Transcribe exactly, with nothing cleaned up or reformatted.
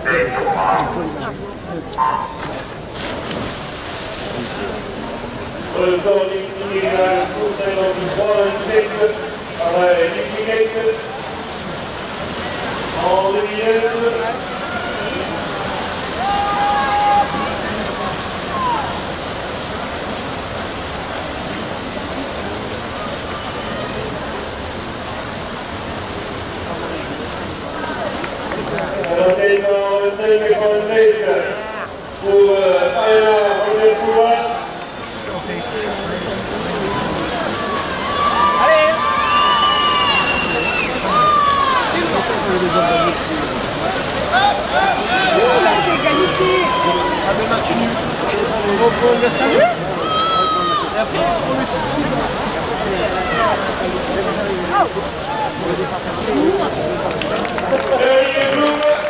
En deux minutes. Alors maintenant, le cinq pour Ayla Rodriguez. Là, c'est égalité. Ah ben match nul. Donc il y a cinq minutes. Et après on se remet tout de suite.